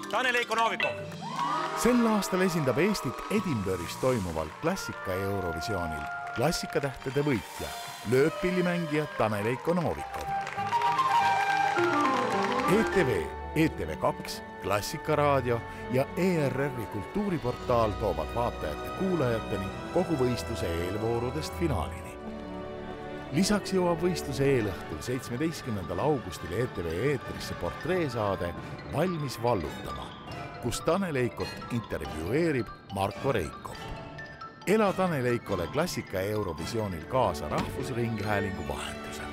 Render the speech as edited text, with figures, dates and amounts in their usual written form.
Tanel Eiko Novikov. Sel aastal esindab Eestit Edinburgh'is toimuval klassika Eurovisioonil klassikatähtede võitja, lööppillimängija Tanel Eiko Novikov. ETV, ETV2, Klassikaraadio ja ERR-i kultuuriportaal toovad vaatajate kuulajateni kogu võistluse eelvoorudest finaalini. Lisaks jõuab võistluse eelõhtul 17. augustil ETV eetrisse portreesaade Valmis vallutama, kus Tanel Eikot intervjueerib Marko Reikop. Ela Tanel Eikole klassika Eurovisioonil kaasa Rahvusringhäälingu vahendusel.